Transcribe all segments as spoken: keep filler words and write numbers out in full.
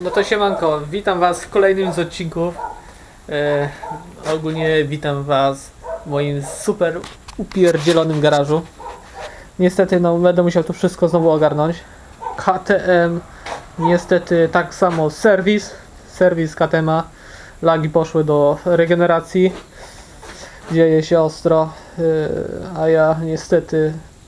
No to siemanko, witam was w kolejnym z odcinków. E, ogólnie witam was w moim super upierdzielonym garażu. Niestety no będę musiał tu wszystko znowu ogarnąć. K T M, niestety tak samo serwis, serwis K T M-a. Lagi poszły do regeneracji. Dzieje się ostro, e, a ja niestety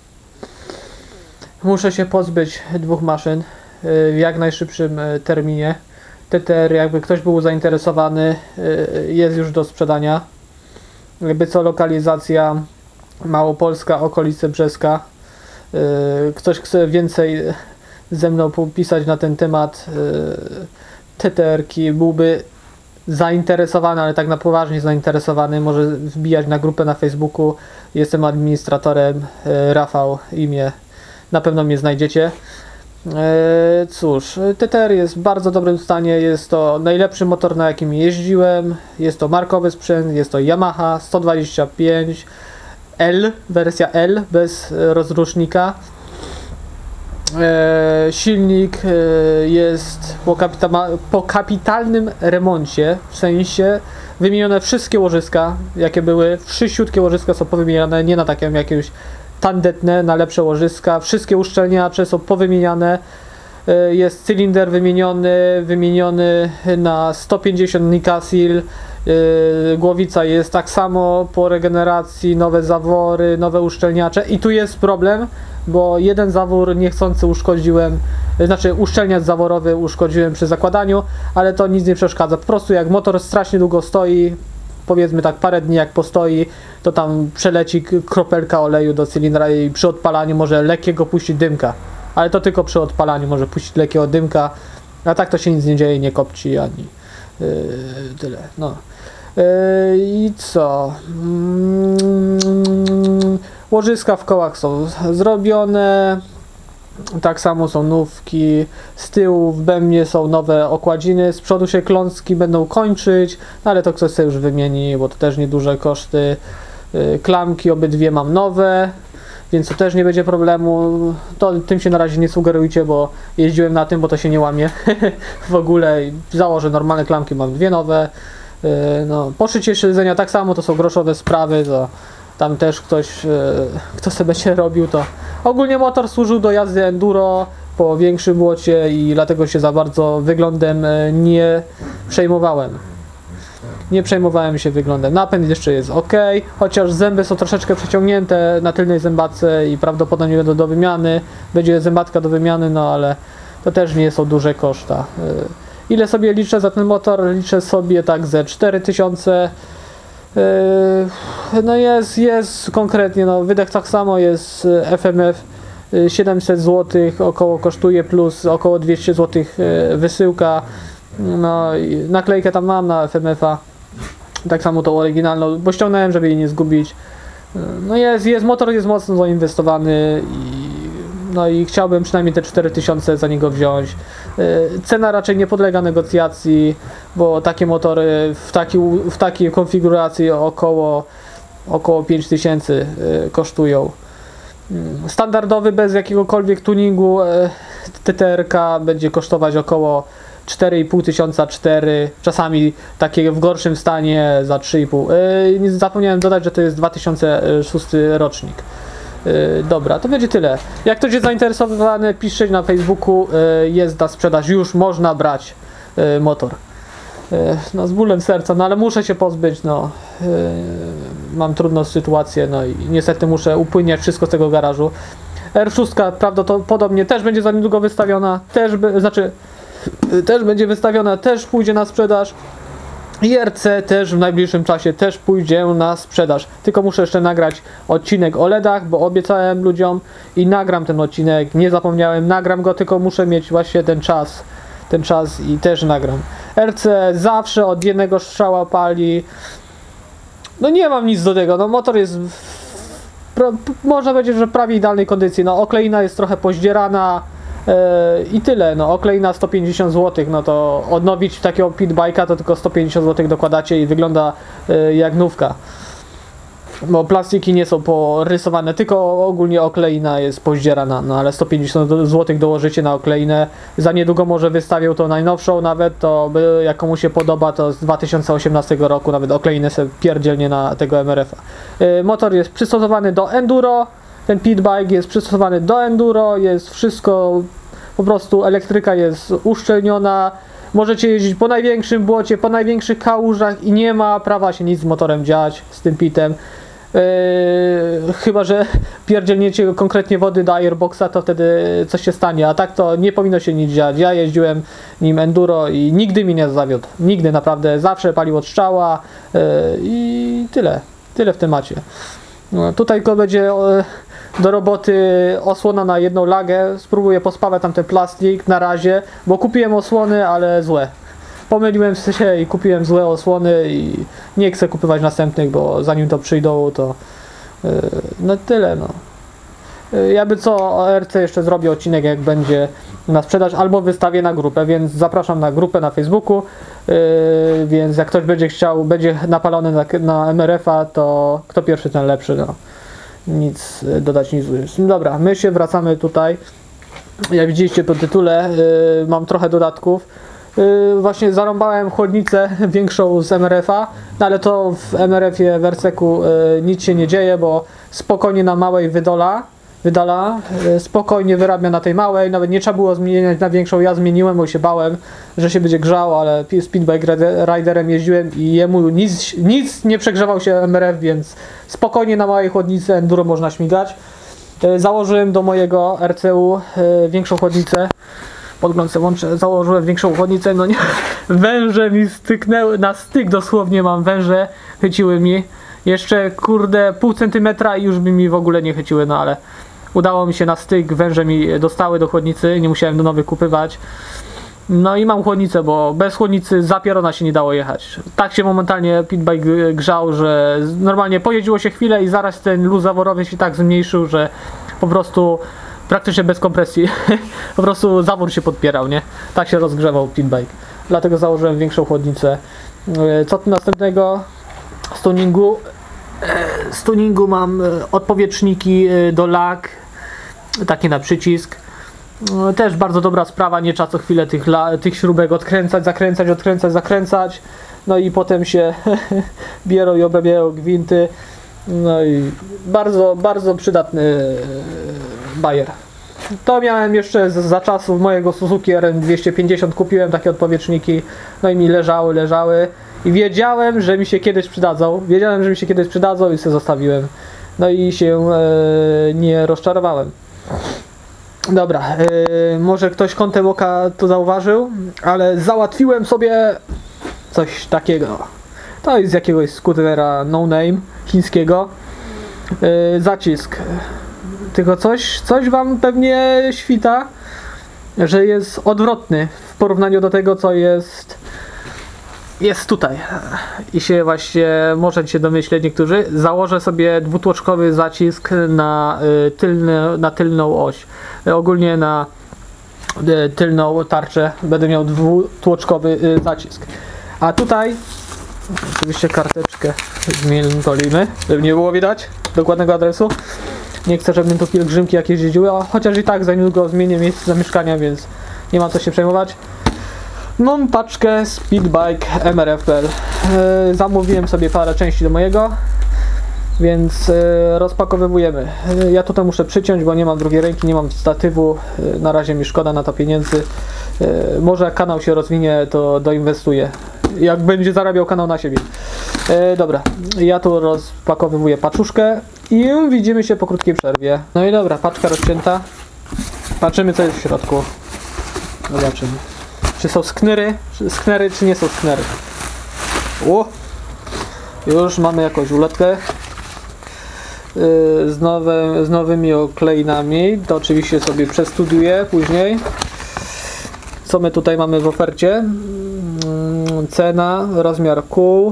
muszę się pozbyć dwóch maszyn w jak najszybszym terminie. T T R, jakby ktoś był zainteresowany, jest już do sprzedania. Jakby co, lokalizacja Małopolska, okolice Brzeska. Ktoś chce więcej ze mną pisać na ten temat T T R-ki, byłby zainteresowany, ale tak na poważnie zainteresowany, może wbijać na grupę na Facebooku. Jestem administratorem, Rafał imię, na pewno mnie znajdziecie. Eee, cóż, T T R jest w bardzo dobrym stanie, jest to najlepszy motor, na jakim jeździłem, jest to markowy sprzęt, jest to Yamaha sto dwadzieścia pięć L, wersja L bez rozrusznika. Eee, silnik e, jest po, kapita- po kapitalnym remoncie, w sensie wymienione wszystkie łożyska, jakie były, wszyściutkie łożyska są powymieniane, nie na takie jakieś tandetne, na lepsze łożyska, wszystkie uszczelniacze są powymieniane, jest cylinder wymieniony, wymieniony na sto pięćdziesiąt Nikasil, głowica jest tak samo po regeneracji, nowe zawory, nowe uszczelniacze i tu jest problem, bo jeden zawór niechcący uszkodziłem, znaczy uszczelniacz zaworowy uszkodziłem przy zakładaniu, ale to nic nie przeszkadza, po prostu jak motor strasznie długo stoi, powiedzmy tak parę dni jak postoi, to tam przeleci kropelka oleju do cylindra i przy odpalaniu może lekkiego puścić dymka. Ale to tylko przy odpalaniu może puścić lekkiego dymka, a tak to się nic nie dzieje, nie kopci ani yy, tyle. No. Yy, I co? Yy, łożyska w kołach są zrobione. Tak samo są nówki, z tyłu w bębnie są nowe okładziny, z przodu się klącki będą kończyć, no ale to ktoś sobie już wymieni, bo to też nieduże koszty. Klamki obydwie mam nowe, więc to też nie będzie problemu. To tym się na razie nie sugerujcie, bo jeździłem na tym, bo to się nie łamie w ogóle. Założę normalne klamki, mam dwie nowe. No, poszycie siedzenia tak samo, to są groszowe sprawy, to tam też ktoś, kto sobie będzie robił, to ogólnie motor służył do jazdy enduro po większym błocie i dlatego się za bardzo wyglądem nie przejmowałem. Nie przejmowałem się wyglądem. Napęd jeszcze jest ok, chociaż zęby są troszeczkę przeciągnięte na tylnej zębatce i prawdopodobnie będą do wymiany. Będzie zębatka do wymiany, no ale to też nie są duże koszta. Ile sobie liczę za ten motor? Liczę sobie tak ze cztery tysiące. No jest, jest konkretnie, no wydech tak samo jest, F M F siedemset złotych około kosztuje, plus około dwieście złotych wysyłka. No i naklejkę tam mam na F M F-a, tak samo tą oryginalną, bo ściągnąłem, żeby jej nie zgubić. No jest, jest, motor jest mocno zainwestowany i no i chciałbym przynajmniej te cztery tysiące za niego wziąć. Cena raczej nie podlega negocjacji, bo takie motory w, taki, w takiej konfiguracji około, około pięć tysięcy kosztują. Standardowy bez jakiegokolwiek tuningu T T R-ka będzie kosztować około cztery i pół tysiąca, cztery, czasami takie w gorszym stanie za trzy i pół. Yy, zapomniałem dodać, że to jest dwa tysiące szósty rocznik. Yy, dobra, to będzie tyle. Jak ktoś jest zainteresowany, piszcie na Facebooku, yy, jest na sprzedaż, już można brać yy, motor. Yy, no z bólem serca, no ale muszę się pozbyć, no. Yy, mam trudną sytuację, no i niestety muszę upłyniać wszystko z tego garażu. R sześć prawdopodobnie też będzie za niedługo wystawiona, też, by, znaczy też będzie wystawiona, też pójdzie na sprzedaż. I R C też w najbliższym czasie też pójdzie na sprzedaż. Tylko muszę jeszcze nagrać odcinek o LEDach, bo obiecałem ludziom i nagram ten odcinek. Nie zapomniałem, nagram go, tylko muszę mieć właśnie ten czas. Ten czas i też nagram. R C zawsze od jednego strzała pali. No nie mam nic do tego. No motor jest w, pra, można powiedzieć, że prawie idealnej kondycji. No okleina jest trochę pozdzierana. I tyle, no okleina sto pięćdziesiąt złotych, no to odnowić takiego pitbike'a to tylko sto pięćdziesiąt złotych dokładacie i wygląda jak nówka. bo plastiki nie są porysowane, tylko ogólnie okleina jest pozdzierana, no ale sto pięćdziesiąt złotych dołożycie na okleinę, za niedługo może wystawią tą najnowszą nawet, to by, jak komu się podoba, to z dwa tysiące osiemnastego roku nawet okleinę sobie pierdzielnie na tego M R F a. Yy, motor jest przystosowany do enduro, ten pitbike jest przystosowany do enduro, jest wszystko, po prostu elektryka jest uszczelniona, możecie jeździć po największym błocie, po największych kałużach i nie ma prawa się nic z motorem dziać, z tym pitem. Yy, chyba że pierdzielniecie konkretnie wody do airboxa, to wtedy coś się stanie, a tak to nie powinno się nic dziać. Ja jeździłem nim enduro i nigdy mi nie zawiódł, nigdy naprawdę, zawsze palił od strzała yy, i tyle, tyle w temacie. No, tutaj tylko będzie yy, do roboty osłona na jedną lagę, spróbuję pospawać tam ten plastik na razie, bo kupiłem osłony, ale złe. Pomyliłem się i kupiłem złe osłony i nie chcę kupować następnych, bo zanim to przyjdą, to yy, no tyle, no. Yy, ja by co o R C jeszcze zrobię odcinek, jak będzie na sprzedaż, albo wystawię na grupę, więc zapraszam na grupę na Facebooku, yy, więc jak ktoś będzie chciał, będzie napalony na, na M R F a, to kto pierwszy, ten lepszy, no. Nic dodać, nic ująć. Dobra, my się wracamy tutaj. Jak widzieliście po tytule, yy, mam trochę dodatków. Yy, właśnie zarąbałem chłodnicę większą z M R F a, no ale to w M R F ie w R C ku yy, nic się nie dzieje, bo spokojnie na małej wydola, wydala, yy, spokojnie wyrabia na tej małej, nawet nie trzeba było zmieniać na większą, ja zmieniłem, bo się bałem, że się będzie grzało, ale Speedbike Riderem jeździłem i jemu nic, nic nie przegrzewał się M R F, więc spokojnie na małej chłodnicy enduro można śmigać. Yy, założyłem do mojego R C u yy, większą chłodnicę. Podgląd sobie łączę, założyłem większą chłodnicę, no nie, węże mi styknęły, na styk dosłownie mam węże, chyciły mi, jeszcze kurde pół centymetra i już by mi w ogóle nie chyciły, no ale udało mi się na styk, węże mi dostały do chłodnicy, nie musiałem do nowych kupywać. No i mam chłodnicę, bo bez chłodnicy za pierona się nie dało jechać. Tak się momentalnie pitbike grzał, że normalnie pojeździło się chwilę i zaraz ten luz zaworowy się tak zmniejszył, że po prostu praktycznie bez kompresji, po prostu zawór się podpierał, nie? Tak się rozgrzewał pitbike. Dlatego założyłem większą chłodnicę. Co tu następnego? Z tuningu. Z tuningu mam odpowietrzniki do lag, takie na przycisk. Też bardzo dobra sprawa, nie trzeba co chwilę tych, tych śrubek odkręcać, zakręcać, odkręcać, zakręcać. No i potem się bierą i obrabiają gwinty. No i bardzo, bardzo przydatny bajer. To miałem jeszcze za czasów mojego Suzuki R N dwieście pięćdziesiąt, kupiłem takie odpowietrzniki, no i mi leżały, leżały i wiedziałem, że mi się kiedyś przydadzą, wiedziałem, że mi się kiedyś przydadzą i sobie zostawiłem. No i się e, nie rozczarowałem. Dobra, e, może ktoś kątem oka to zauważył, ale załatwiłem sobie coś takiego. To jest z jakiegoś skutera no name chińskiego. Yy, zacisk. Tylko coś, coś wam pewnie świta, że jest odwrotny w porównaniu do tego, co jest jest tutaj. I się właśnie możecie domyśleć niektórzy. Założę sobie dwutłoczkowy zacisk na, yy, tylny, na tylną oś. Yy, ogólnie na yy, tylną tarczę będę miał dwutłoczkowy yy, zacisk. A tutaj oczywiście karteczkę zmielimy, żeby nie było widać dokładnego adresu. Nie chcę, żeby tu pielgrzymki jakieś jeździły, a chociaż i tak za niedługo zmienię miejsce zamieszkania, więc nie ma co się przejmować. Mam paczkę Speedbike M R F kropka p l. Yy, zamówiłem sobie parę części do mojego, więc yy, rozpakowywujemy. Yy, ja tutaj muszę przyciąć, bo nie mam drugiej ręki, nie mam statywu. Yy, na razie mi szkoda na to pieniędzy. Yy, może jak kanał się rozwinie, to doinwestuję. Jak będzie zarabiał kanał na siebie. E, dobra, ja tu rozpakowywuję paczuszkę i widzimy się po krótkiej przerwie. No i dobra, paczka rozcięta. Patrzymy, co jest w środku. Zobaczymy. Czy są sknery, czy sknery, czy nie są sknery. O! Już mamy jakąś uletkę. E, z, nowe, z nowymi oklejnami. To oczywiście sobie przestudiuję później. Co my tutaj mamy w ofercie? Cena, rozmiar kół,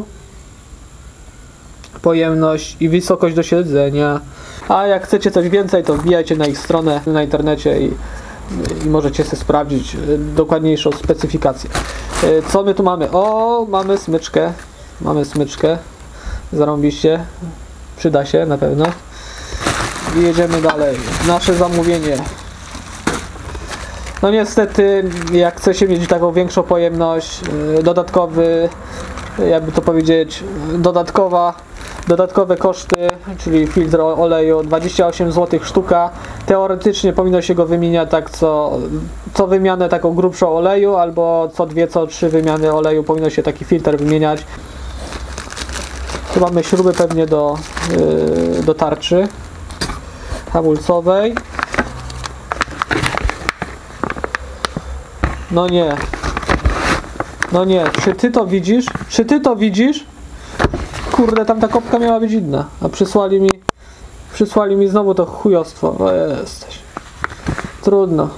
pojemność i wysokość do siedzenia. A jak chcecie coś więcej, to wbijajcie na ich stronę na internecie i, i możecie sobie sprawdzić dokładniejszą specyfikację. Co my tu mamy? O, mamy smyczkę. Mamy smyczkę. Zarąbiście. przyda się na pewno. I jedziemy dalej. Nasze zamówienie. No niestety, jak chce się mieć taką większą pojemność, dodatkowy, jakby to powiedzieć, dodatkowa, dodatkowe koszty, czyli filtr oleju, dwadzieścia osiem złotych sztuka. Teoretycznie powinno się go wymieniać tak co, co wymianę taką grubszą oleju, albo co dwie, co trzy wymiany oleju powinno się taki filtr wymieniać. Tu mamy śruby pewnie do, yy, do tarczy hamulcowej. No nie. No nie. Czy ty to widzisz? Czy ty to widzisz? Kurde, tam ta kopka miała być inna. A przysłali mi przysłali mi znowu to chujostwo. O, jesteś. Trudno.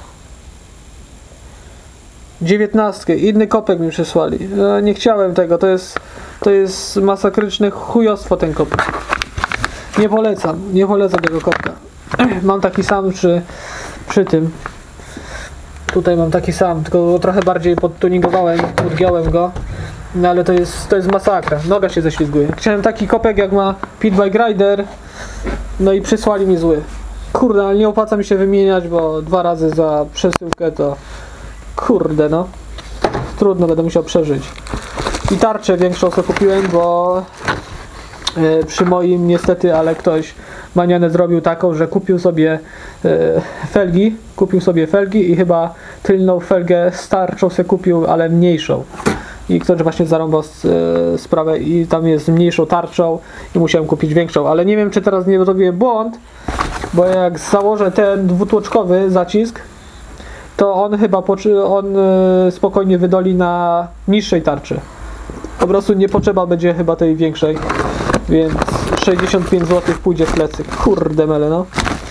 dziewiętnastkę. Inny kopek mi przysłali. No, nie chciałem tego. To jest to jest masakryczne chujostwo ten kopek. Nie polecam. Nie polecam tego kopka. Mam taki sam przy, przy tym. Tutaj mam taki sam, tylko trochę bardziej podtuningowałem, podgiąłem go. No ale to jest, to jest masakra. Noga się ześlizguje. Chciałem taki kopek jak ma Pit Bike Rider. No i przysłali mi zły. Kurde, ale nie opłaca mi się wymieniać, bo dwa razy za przesyłkę to... Kurde no. Trudno, będę musiał przeżyć. I tarczę większą sobie kupiłem, bo... Yy, przy moim niestety, ale ktoś manianę zrobił taką, że kupił sobie yy, felgi. Kupił sobie felgi i chyba tylną felgę starczą sobie kupił, ale mniejszą. I ktoś właśnie zarąbał yy, sprawę i tam jest mniejszą tarczą i musiałem kupić większą, ale nie wiem, czy teraz nie zrobiłem błąd, bo jak założę ten dwutłoczkowy zacisk, to on chyba on yy, spokojnie wydoli na niższej tarczy. Po prostu nie potrzeba będzie chyba tej większej, więc sześćdziesiąt pięć złotych pójdzie w plecy. Kurde mele, no.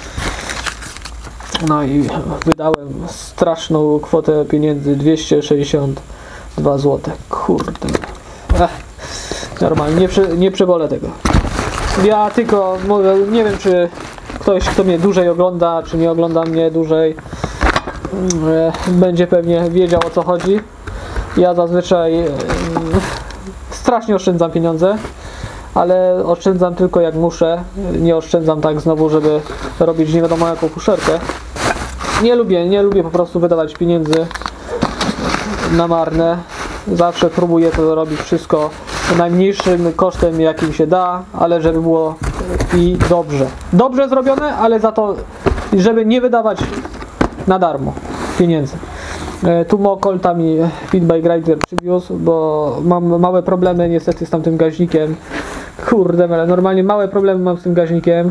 No i wydałem straszną kwotę pieniędzy, dwieście sześćdziesiąt dwa złote. Kurde. Ech, normalnie, nie, prze, nie przebolę tego. Ja tylko mówię, nie wiem, czy ktoś, kto mnie dłużej ogląda, czy nie ogląda mnie dłużej, będzie pewnie wiedział, o co chodzi. Ja zazwyczaj strasznie oszczędzam pieniądze, ale oszczędzam tylko jak muszę. Nie oszczędzam tak znowu, żeby robić nie wiadomo jaką fuszerkę. Nie lubię, nie lubię po prostu wydawać pieniędzy na marne. Zawsze próbuję to robić wszystko najmniejszym kosztem, jakim się da, ale żeby było i dobrze. Dobrze zrobione, ale za to, żeby nie wydawać na darmo pieniędzy. Tu Mokolta mi Pit Bike Rider przywiózł, bo mam małe problemy niestety z tamtym gaźnikiem. Kurde, ale normalnie małe problemy mam z tym gaźnikiem.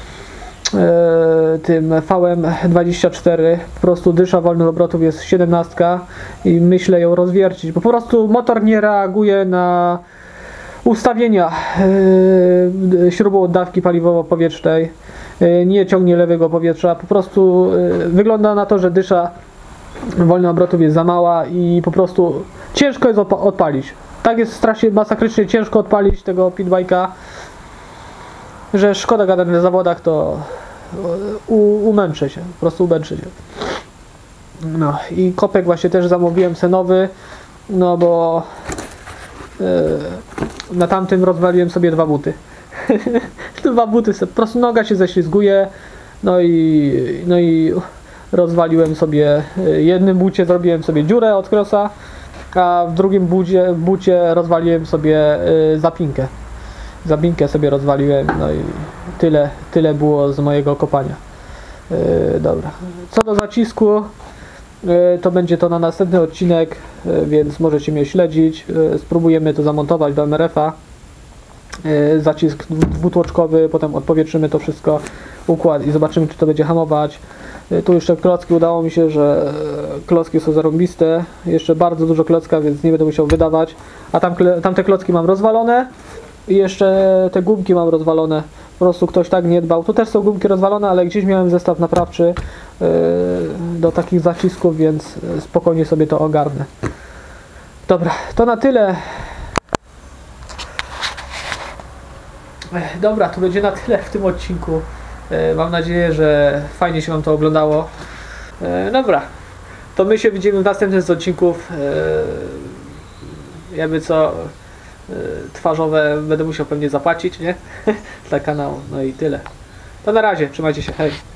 Tym V M dwadzieścia cztery. Po prostu dysza wolnych obrotów jest siedemnaście i myślę ją rozwiercić, bo po prostu motor nie reaguje na ustawienia śrubą oddawki paliwowo-powietrznej. Nie ciągnie lewego powietrza. Po prostu wygląda na to, że dysza wolnych obrotów jest za mała i po prostu ciężko jest odpalić. Tak jest strasznie masakrycznie ciężko odpalić tego pitbike'a, że szkoda gadać na zawodach, to u, umęczę się, po prostu umęczę się. No i kopek właśnie też zamówiłem se nowy, no bo yy, na tamtym rozwaliłem sobie dwa buty. Dwa buty, sobie, po prostu noga się ześlizguje, no i, no i rozwaliłem sobie, w jednym bucie zrobiłem sobie dziurę od krosa, a w drugim bucie, bucie rozwaliłem sobie y, zapinkę. Zapinkę sobie rozwaliłem, no i tyle, tyle było z mojego kopania. Y, dobra. Co do zacisku, y, to będzie to na następny odcinek, y, więc możecie mnie śledzić. Y, spróbujemy to zamontować do M R F a. Y, zacisk dwutłoczkowy, potem odpowietrzymy to wszystko, układ i zobaczymy, czy to będzie hamować. Tu jeszcze klocki, udało mi się, że klocki są zarąbiste. Jeszcze bardzo dużo klocka, więc nie będę musiał wydawać. A tam, tamte klocki mam rozwalone i jeszcze te gumki mam rozwalone. Po prostu ktoś tak nie dbał. Tu też są gumki rozwalone, ale gdzieś miałem zestaw naprawczy yy, do takich zacisków, więc spokojnie sobie to ogarnę. Dobra, to na tyle. Dobra, to będzie na tyle w tym odcinku. Mam nadzieję, że fajnie się wam to oglądało. Dobra, to my się widzimy w następnym z odcinków. Jakby co, twarzowe będę musiał pewnie zapłacić, nie? Dla kanału. No i tyle. To na razie, trzymajcie się, hej.